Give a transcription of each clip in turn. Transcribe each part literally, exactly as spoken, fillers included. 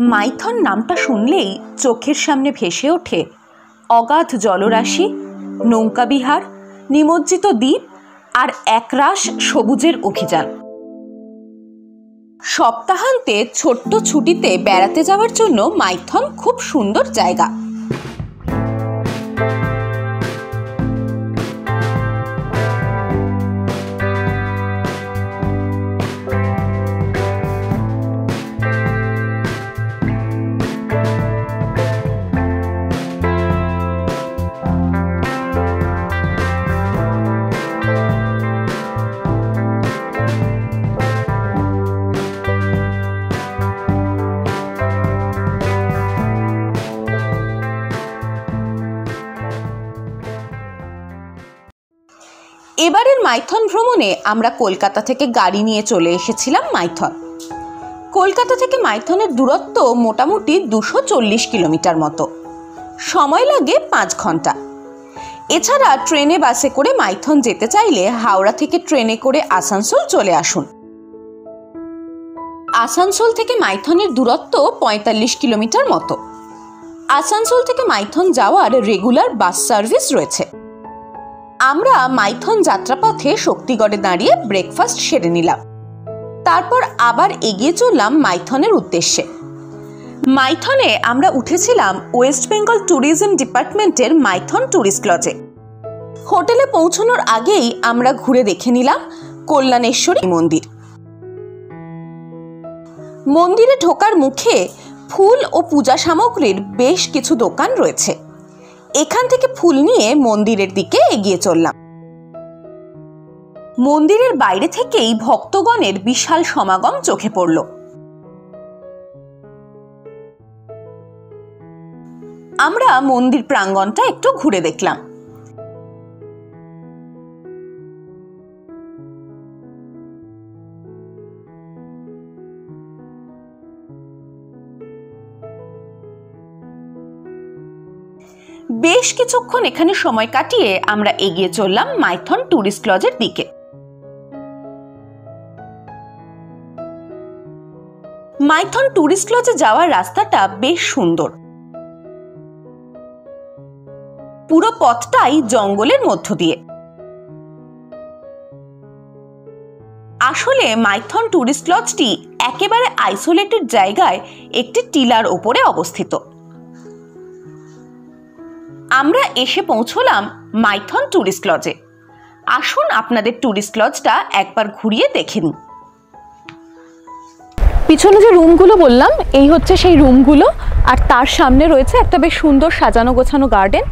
মাইথন নামটা শুনলেই চোখের সামনে ভেসে ওঠে অগাধ জলরাশি, নৌকাবিহার, নিমজ্জিত দ্বীপ আর একরাশ সবুজের অভিযান। সপ্তাহান্তে ছোট্ট ছুটিতে বেড়াতে যাওয়ার জন্য মাইথন খুব সুন্দর জায়গা। এবারের মাইথন ভ্রমণে আমরা কলকাতা থেকে গাড়ি নিয়ে চলে এসেছিলাম মাইথন। কলকাতা থেকে মাইথনের দূরত্ব মোটামুটি দুশো চল্লিশ কিলোমিটার মতো, সময় লাগে পাঁচ ঘন্টা। এছাড়া ট্রেনে বাসে করে মাইথন যেতে চাইলে হাওড়া থেকে ট্রেনে করে আসানসোল চলে আসুন। আসানসোল থেকে মাইথনের দূরত্ব পঁয়তাল্লিশ কিলোমিটার মতো। আসানসোল থেকে মাইথন যাওয়ার রেগুলার বাস সার্ভিস রয়েছে। আমরা মাইথন যাত্রাপথে শক্তিগড়ে দাঁড়িয়ে ব্রেকফাস্ট সেরে নিলাম। তারপর আবার এগিয়ে চললাম মাইথনের উদ্দেশ্যে। মাইথনে আমরা উঠেছিলাম ওয়েস্ট বেঙ্গল ট্যুরিজম ডিপার্টমেন্টের মাইথন ট্যুরিস্ট লজে। হোটেলে পৌঁছানোর আগেই আমরা ঘুরে দেখে নিলাম কল্যাণেশ্বরী মন্দির। মন্দিরে ঢোকার মুখে ফুল ও পূজা সামগ্রীর বেশ কিছু দোকান রয়েছে। এখান থেকে ফুল নিয়ে মন্দিরের দিকে এগিয়ে চললাম। মন্দিরের বাইরে থেকেই ভক্তগণের বিশাল সমাগম চোখে পড়ল। আমরা মন্দির প্রাঙ্গণটা একটু ঘুরে দেখলাম। বেশ কিছুক্ষণ এখানে সময় কাটিয়ে আমরা এগিয়ে চললাম মাইথন ট্যুরিস্ট লজের দিকে। মাইথন ট্যুরিস্ট লজে যাওয়ার রাস্তাটা বেশ সুন্দর। পুরো পথটাই জঙ্গলের মধ্য দিয়ে। আসলে মাইথন ট্যুরিস্ট লজটি একেবারে আইসোলেটেড জায়গায় একটি টিলার ওপরে অবস্থিত। আমরা এসে পৌঁছলাম মাইথন ট্যুরিস্ট লজে। আসুন আপনাদের ট্যুরিস্ট লজটা একবার ঘুরিয়ে দেখে নিন। পিছনে যে রুমগুলো বললাম এই হচ্ছে সেই রুমগুলো, আর তার সামনে রয়েছে একটা বেশ সুন্দর সাজানো গোছানো গার্ডেন।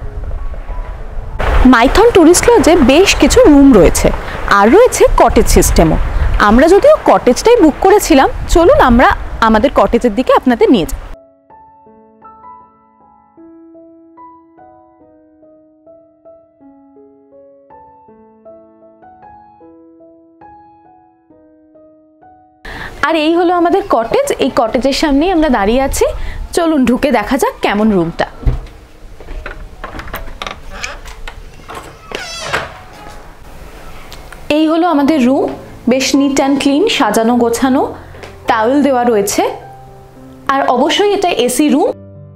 মাইথন ট্যুরিস্ট লজে বেশ কিছু রুম রয়েছে, আর রয়েছে কটেজ সিস্টেমও। আমরা যদিও কটেজটাই বুক করেছিলাম, চলুন আমরা আমাদের কটেজের দিকে আপনাদের নিয়ে যাই। আর এই হলো আমাদের কটেজ। এই কটেজের সামনেই আমরা দাঁড়িয়ে আছি। চলুন ঢুকে দেখা যাক কেমন রুমটা। এই হলো আমাদের রুম, বেশ নিট অ্যান্ড ক্লিন, সাজানো গোছানো, টাওয়েল দেওয়া রয়েছে। আর অবশ্যই এটা এসি রুম।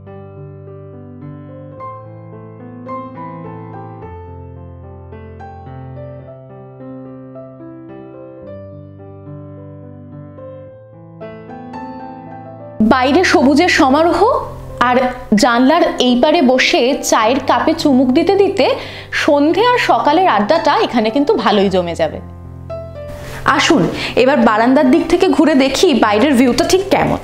বাইরে সবুজের সমারোহ, আর জানলার এই পারে বসে চায়ের কাপে চুমুক দিতে দিতে সন্ধে আর সকালের আড্ডাটা এখানে কিন্তু ভালোই জমে যাবে। আসুন এবার বারান্দার দিক থেকে ঘুরে দেখি বাইরের ভিউটা ঠিক কেমন।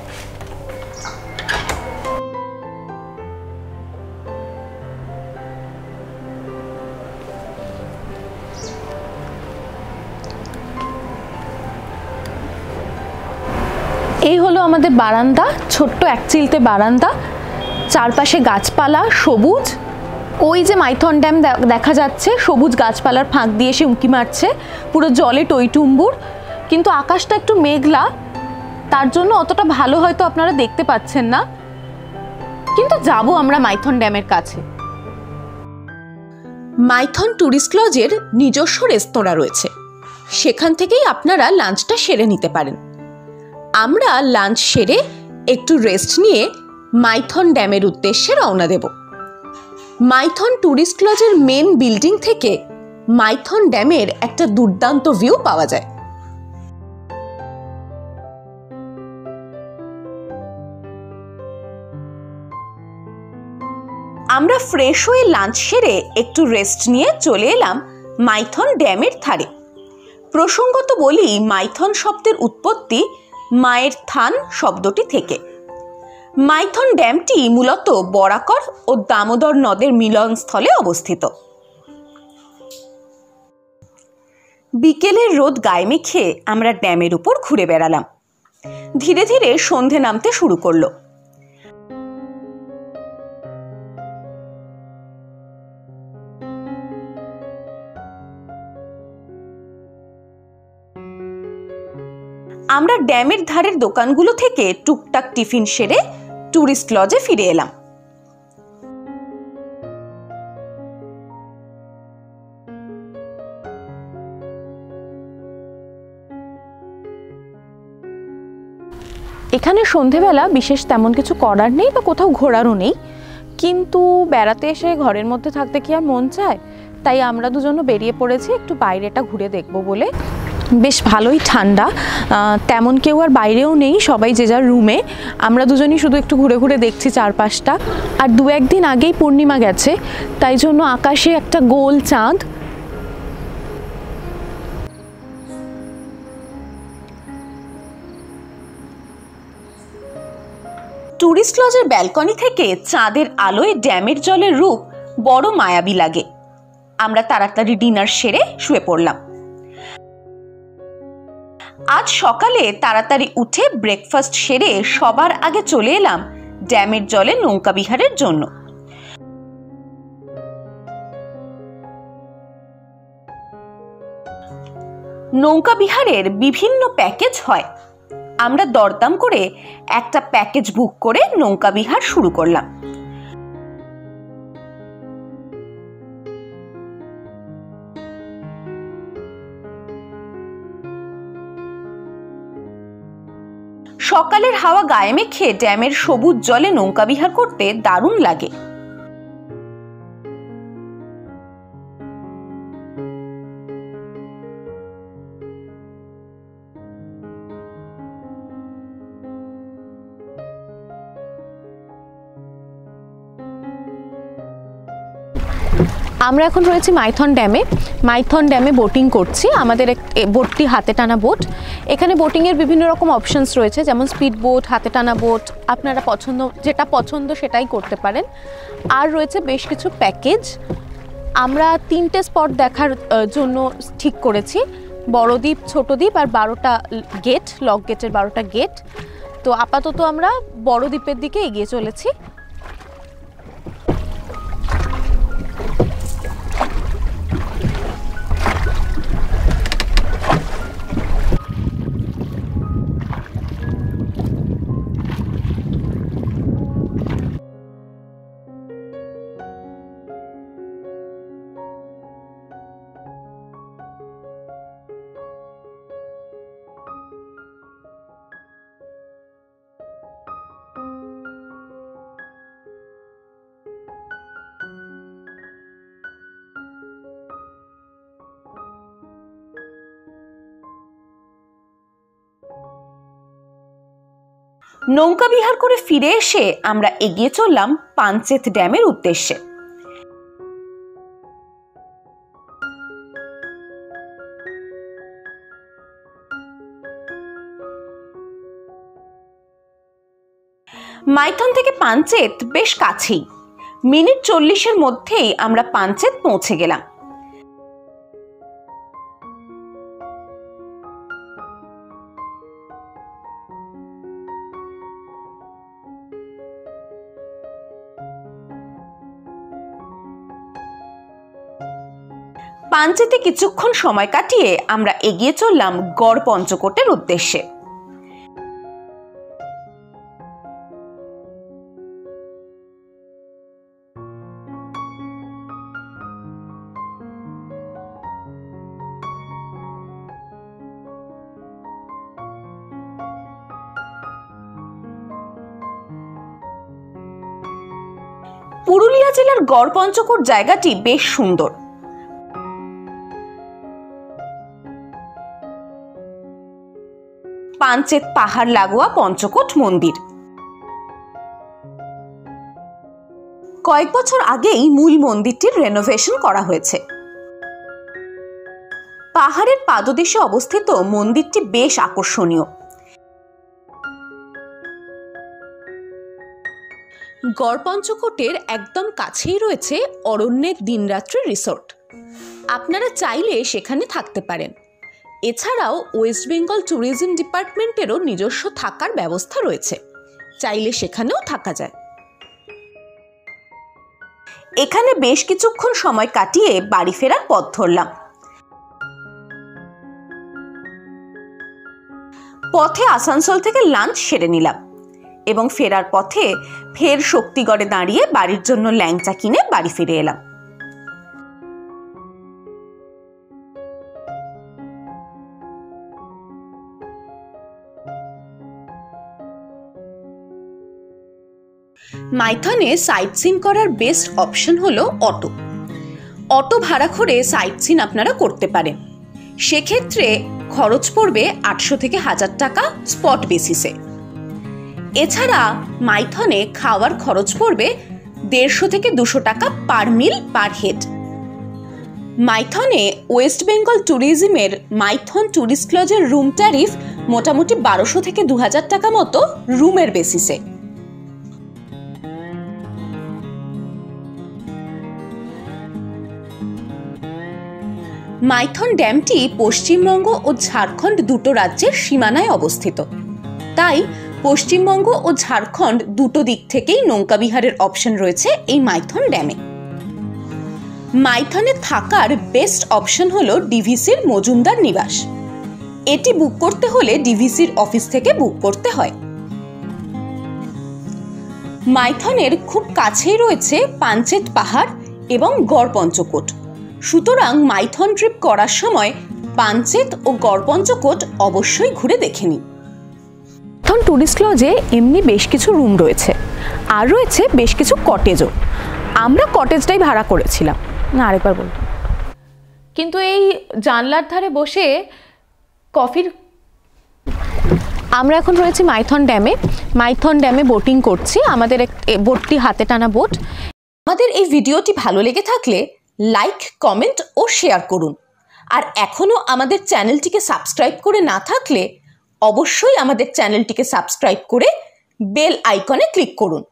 এই হলো আমাদের বারান্দা, ছোট্ট এক চিলতে বারান্দা, চারপাশে গাছপালা, সবুজ। ওই যে মাইথন ড্যাম দেখা যাচ্ছে, সবুজ গাছপালার ফাঁক দিয়ে এসে উঁকি মারছে, পুরো জলে টইটুম্বুর। কিন্তু আকাশটা একটু মেঘলা, তার জন্য অতটা ভালো হয়তো আপনারা দেখতে পাচ্ছেন না, কিন্তু যাব আমরা মাইথন ড্যামের কাছে। মাইথন ট্যুরিস্ট লজের নিজস্ব রেস্তোরাঁ রয়েছে, সেখান থেকেই আপনারা লাঞ্চটা সেরে নিতে পারেন। আমরা লাঞ্চ সেরে একটু রেস্ট নিয়ে মাইথন ড্যামের উদ্দেশ্যে রওনা দেব। মাইথন ট্যুরিস্ট লজের মেন বিল্ডিং থেকে মাইথন ড্যামের একটা দুর্দান্ত ভিউ পাওয়া যায়। আমরা ফ্রেশ হয়ে লাঞ্চ সেরে একটু রেস্ট নিয়ে চলে এলাম মাইথন ড্যামের ধারে। প্রসঙ্গত বলি, মাইথন শব্দের উৎপত্তি মায়ের থান শব্দটি থেকে। মাইথন ড্যামটি মূলত বরাকর ও দামোদর নদের মিলনস্থলে অবস্থিত। বিকেলের রোদ গায়ে মেখে আমরা ড্যামের উপর ঘুরে বেড়ালাম। ধীরে ধীরে সন্ধে নামতে শুরু করলো। আমরা ড্যামের ধারের দোকানগুলো থেকে টুকটাক টিফিন সেরে ট্যুরিস্ট লজে ফিরে এলাম। এখানে সন্ধেবেলা বিশেষ তেমন কিছু করার নেই বা কোথাও ঘোরারও নেই, কিন্তু বেড়াতে এসে ঘরের মধ্যে থাকতে কি আর মন চায়? তাই আমরা দুজনও বেরিয়ে পড়েছি একটু বাইরেটা ঘুরে দেখব বলে। বেশ ভালোই ঠান্ডা, তেমন কেউ আর বাইরেও নেই, সবাই যে যার রুমে। আমরা দুজনই শুধু একটু ঘুরে ঘুরে দেখছি চারপাশটা। আর দু একদিন আগেই পূর্ণিমা গেছে, তাই জন্য আকাশে একটা গোল চাঁদ। ট্যুরিস্ট লজের ব্যালকনি থেকে চাঁদের আলোয় ড্যামের জলের রূপ বড় মায়াবী লাগে। আমরা তাড়াতাড়ি ডিনার সেরে শুয়ে পড়লাম। আজ সকালে তাড়াতাড়ি উঠে ব্রেকফাস্ট সেরে সবার আগে চলে এলাম ড্যামের জলে নৌকা বিহারের জন্য। নৌকা বিহারের বিভিন্ন প্যাকেজ হয়। আমরা দরদাম করে একটা প্যাকেজ বুক করে নৌকা বিহার শুরু করলাম। সকালের হাওয়া গায়ে মেখে ড্যামের সবুজ জলে নৌকা বিহার করতে দারুণ লাগে। আমরা এখন রয়েছি মাইথন ড্যামে। মাইথন ড্যামে বোটিং করছি। আমাদের বোটটি হাতে টানা বোট। এখানে বোটিংয়ের বিভিন্ন রকম অপশনস রয়েছে, যেমন স্পিড বোট, হাতে টানা বোট। আপনারা পছন্দ যেটা পছন্দ সেটাই করতে পারেন। আর রয়েছে বেশ কিছু প্যাকেজ। আমরা তিনটে স্পট দেখার জন্য ঠিক করেছি, বড় দ্বীপ, ছোট দ্বীপ আর বারোটা গেট, লক গেটের বারোটা গেট। তো আপাতত আমরা বড় দ্বীপের দিকে এগিয়ে চলেছি। নৌকা বিহার করে ফিরে এসে আমরা এগিয়ে চললাম পাঞ্চেত ড্যামের উদ্দেশ্যে। মাইথন থেকে পাঞ্চেত বেশ কাছেই, মিনিট চল্লিশের মধ্যেই আমরা পাঞ্চেত পৌঁছে গেলাম। পাঞ্চেতে কিছুক্ষণ সময় কাটিয়ে আমরা এগিয়ে চললাম গড় পঞ্চকোটের উদ্দেশ্যে। পুরুলিয়া জেলার গড়পঞ্চকোট জায়গাটি বেশ সুন্দর। পাঞ্চেত পাহাড় লাগোয়া পঞ্চকোট মন্দির। কয়েক বছর আগেই মূল মন্দিরটির রেনোভেশন করা হয়েছে। পাহাড়ের পাদদেশে অবস্থিত মন্দিরটি বেশ আকর্ষণীয়। গড়পঞ্চকোটের একদম কাছেই রয়েছে অরণ্যের দিনরাত্রি রিসোর্ট। আপনারা চাইলে সেখানে থাকতে পারেন। এছাড়াও ওয়েস্ট বেঙ্গল ট্যুরিজম ডিপার্টমেন্টেরও নিজস্ব থাকার ব্যবস্থা রয়েছে, চাইলে সেখানেও থাকা যায়। এখানে বেশ কিছুক্ষণ সময় কাটিয়ে বাড়ি ফেরার পথ ধরলাম। পথে আসানসোল থেকে লাঞ্চ সেরে নিলাম এবং ফেরার পথে ফের শক্তিগড়ে দাঁড়িয়ে বাড়ির জন্য ল্যাংচা কিনে বাড়ি ফিরে এলাম। মাইথনে সাইট সিন করার বেস্ট অপশন হলো অটো। অটো ভাড়া করে সাইট সিন আপনারা করতে পারেন। সেক্ষেত্রে খরচ পড়বে আটশো থেকে হাজার টাকা স্পট বেসিসে। এছাড়া মাইথনে খাওয়ার খরচ পড়বে দেড়শো থেকে দুশো টাকা পার মিল পার হেড। মাইথনে ওয়েস্ট বেঙ্গল ট্যুরিজমের মাইথন ট্যুরিস্ট লজের রুম ট্যারিফ মোটামুটি বারোশো থেকে দু হাজার টাকা মতো রুমের বেসিসে। মাইথন ড্যামটি পশ্চিমবঙ্গ ও ঝাড়খণ্ড দুটো রাজ্যের সীমানায় অবস্থিত, তাই পশ্চিমবঙ্গ ও ঝাড়খণ্ড দুটো দিক থেকেই নৌকা বিহারের অপশন রয়েছে এই মাইথন ড্যামে। মাইথনে থাকার বেস্ট অপশন হলো ডিভিসির মজুমদার নিবাস। এটি বুক করতে হলে ডিভিসির অফিস থেকে বুক করতে হয়। মাইথনের খুব কাছেই রয়েছে পাঞ্চেত পাহাড় এবং গড়পঞ্চকোট, সুতরাং মাইথন ট্রিপ করার সময় পাঞ্চেত ও গড়পঞ্চকোট অবশ্যই ঘুরে দেখে নিন। মাইথন ট্যুরিস্ট লজে এমনি বেশ কিছু রুম রয়েছে, আর রয়েছে বেশ কিছু কটেজও। আমরা কটেজটাই ভাড়া করেছিলাম। না, আরেকবার বলব, কিন্তু এই জানলার ধারে বসে কফির আমরা এখন রয়েছি মাইথন ড্যামে। মাইথন ড্যামে বোটিং করছি। আমাদের এক বোটটি হাতে টানা বোট। আমাদের এই ভিডিওটি ভালো লেগে থাকলে লাইক, কমেন্ট ও শেয়ার করুন। আর এখনো আমাদের চ্যানেলটিকে সাবস্ক্রাইব করে না থাকলে অবশ্যই আমাদের চ্যানেলটিকে সাবস্ক্রাইব করে বেল আইকনে ক্লিক করুন।